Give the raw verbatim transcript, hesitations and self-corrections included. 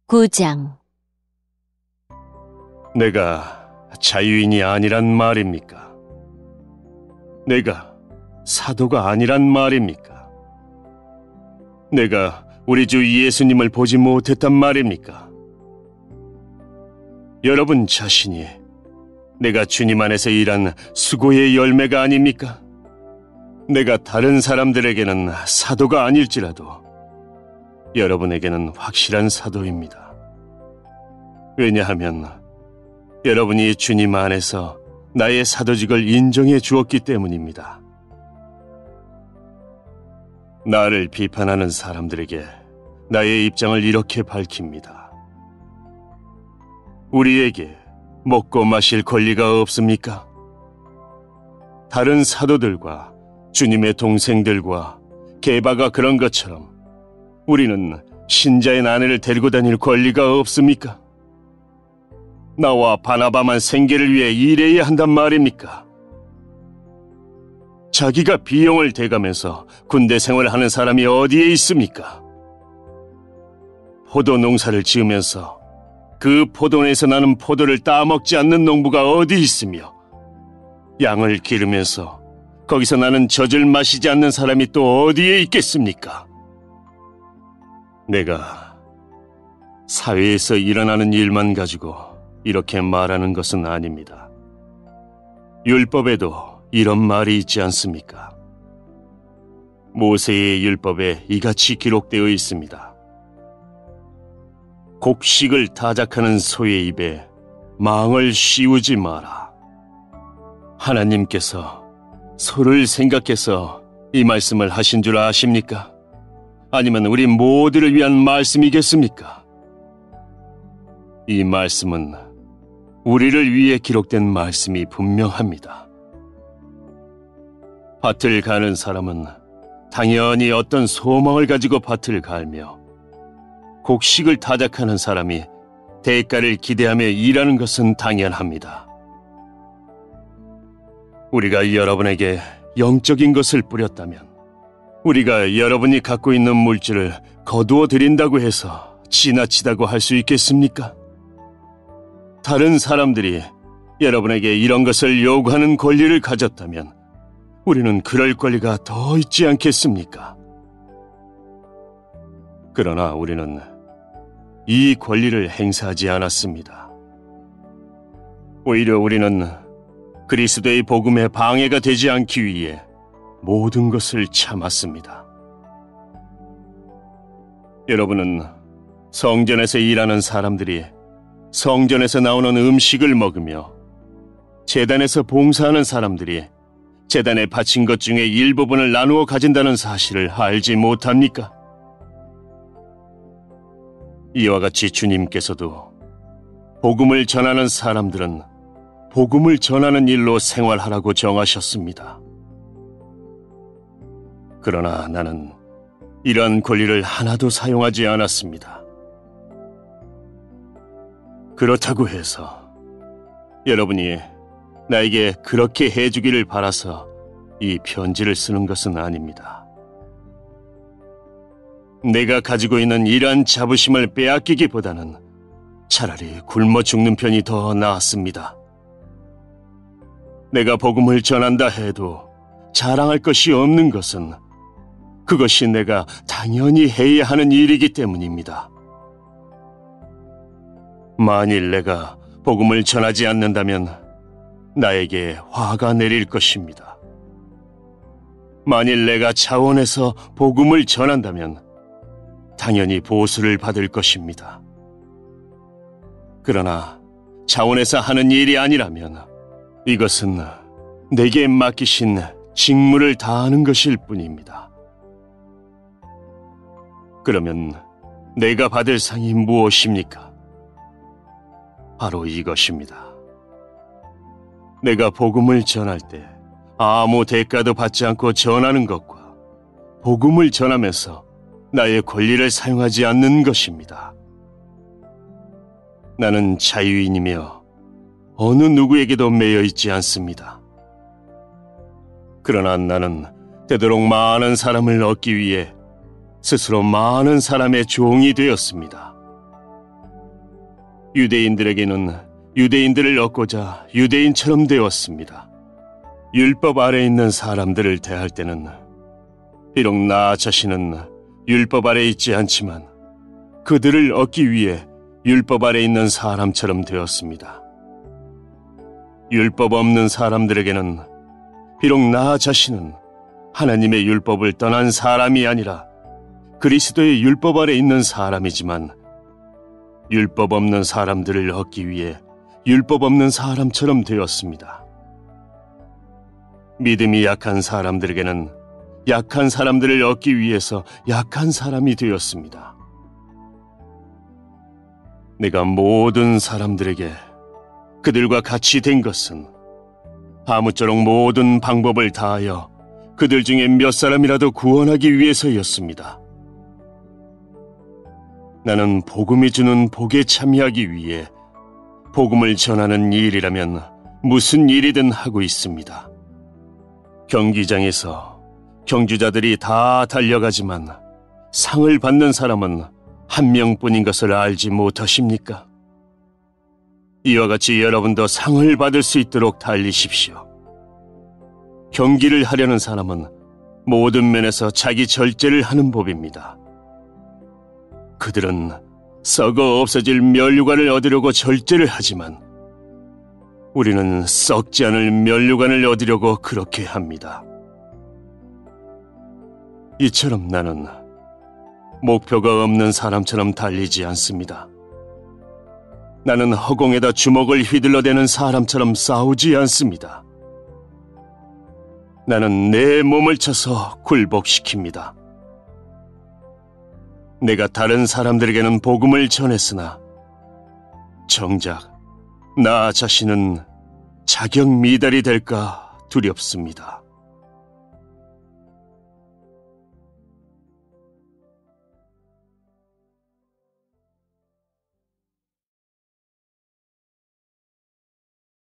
구 장. 내가 자유인이 아니란 말입니까? 내가 사도가 아니란 말입니까? 내가 우리 주 예수님을 보지 못했단 말입니까? 여러분 자신이 내가 주님 안에서 일한 수고의 열매가 아닙니까? 내가 다른 사람들에게는 사도가 아닐지라도 여러분에게는 확실한 사도입니다. 왜냐하면 여러분이 주님 안에서 나의 사도직을 인정해 주었기 때문입니다. 나를 비판하는 사람들에게 나의 입장을 이렇게 밝힙니다. 우리에게 먹고 마실 권리가 없습니까? 다른 사도들과 주님의 동생들과 게바가 그런 것처럼 우리는 신자의 아내를 데리고 다닐 권리가 없습니까? 나와 바나바만 생계를 위해 일해야 한단 말입니까? 자기가 비용을 대가면서 군대 생활을 하는 사람이 어디에 있습니까? 포도 농사를 지으면서 그 포도원에서 나는 포도를 따먹지 않는 농부가 어디 있으며 양을 기르면서 거기서 나는 젖을 마시지 않는 사람이 또 어디에 있겠습니까? 내가 사회에서 일어나는 일만 가지고 이렇게 말하는 것은 아닙니다. 율법에도 이런 말이 있지 않습니까? 모세의 율법에 이같이 기록되어 있습니다. 곡식을 타작하는 소의 입에 망을 씌우지 마라. 하나님께서 소를 생각해서 이 말씀을 하신 줄 아십니까? 아니면 우리 모두를 위한 말씀이겠습니까? 이 말씀은 우리를 위해 기록된 말씀이 분명합니다. 밭을 가는 사람은 당연히 어떤 소망을 가지고 밭을 갈며 곡식을 타작하는 사람이 대가를 기대하며 일하는 것은 당연합니다. 우리가 여러분에게 영적인 것을 뿌렸다면 우리가 여러분이 갖고 있는 물질을 거두어 드린다고 해서 지나치다고 할 수 있겠습니까? 다른 사람들이 여러분에게 이런 것을 요구하는 권리를 가졌다면 우리는 그럴 권리가 더 있지 않겠습니까? 그러나 우리는 이 권리를 행사하지 않았습니다. 오히려 우리는 그리스도의 복음에 방해가 되지 않기 위해 모든 것을 참았습니다. 여러분은 성전에서 일하는 사람들이 성전에서 나오는 음식을 먹으며 제단에서 봉사하는 사람들이 제단에 바친 것 중에 일부분을 나누어 가진다는 사실을 알지 못합니까? 이와 같이 주님께서도 복음을 전하는 사람들은 복음을 전하는 일로 생활하라고 정하셨습니다. 그러나 나는 이러한 권리를 하나도 사용하지 않았습니다. 그렇다고 해서 여러분이 나에게 그렇게 해주기를 바라서 이 편지를 쓰는 것은 아닙니다. 내가 가지고 있는 이러한 자부심을 빼앗기기보다는 차라리 굶어 죽는 편이 더 나았습니다. 내가 복음을 전한다 해도 자랑할 것이 없는 것은 그것이 내가 당연히 해야 하는 일이기 때문입니다. 만일 내가 복음을 전하지 않는다면 나에게 화가 내릴 것입니다. 만일 내가 자원해서 복음을 전한다면 당연히 보수를 받을 것입니다. 그러나 자원해서 하는 일이 아니라면 이것은 내게 맡기신 직무를 다하는 것일 뿐입니다. 그러면 내가 받을 상이 무엇입니까? 바로 이것입니다. 내가 복음을 전할 때 아무 대가도 받지 않고 전하는 것과 복음을 전하면서 나의 권리를 사용하지 않는 것입니다. 나는 자유인이며 어느 누구에게도 매여 있지 않습니다. 그러나 나는 되도록 많은 사람을 얻기 위해 스스로 많은 사람의 종이 되었습니다. 유대인들에게는 유대인들을 얻고자 유대인처럼 되었습니다. 율법 아래 있는 사람들을 대할 때는 비록 나 자신은 율법 아래 있지 않지만 그들을 얻기 위해 율법 아래 있는 사람처럼 되었습니다. 율법 없는 사람들에게는 비록 나 자신은 하나님의 율법을 떠난 사람이 아니라 그리스도의 율법 아래 있는 사람이지만 율법 없는 사람들을 얻기 위해 율법 없는 사람처럼 되었습니다. 믿음이 약한 사람들에게는 약한 사람들을 얻기 위해서 약한 사람이 되었습니다. 내가 모든 사람들에게 그들과 같이 된 것은 아무쪼록 모든 방법을 다하여 그들 중에 몇 사람이라도 구원하기 위해서였습니다. 나는 복음이 주는 복에 참여하기 위해 복음을 전하는 일이라면 무슨 일이든 하고 있습니다. 경기장에서 경주자들이 다 달려가지만 상을 받는 사람은 한 명뿐인 것을 알지 못하십니까? 이와 같이 여러분도 상을 받을 수 있도록 달리십시오. 경기를 하려는 사람은 모든 면에서 자기 절제를 하는 법입니다. 그들은 썩어 없어질 면류관을 얻으려고 절제를 하지만 우리는 썩지 않을 면류관을 얻으려고 그렇게 합니다. 이처럼 나는 목표가 없는 사람처럼 달리지 않습니다. 나는 허공에다 주먹을 휘둘러대는 사람처럼 싸우지 않습니다. 나는 내 몸을 쳐서 굴복시킵니다. 내가 다른 사람들에게는 복음을 전했으나 정작 나 자신은 자격 미달이 될까 두렵습니다.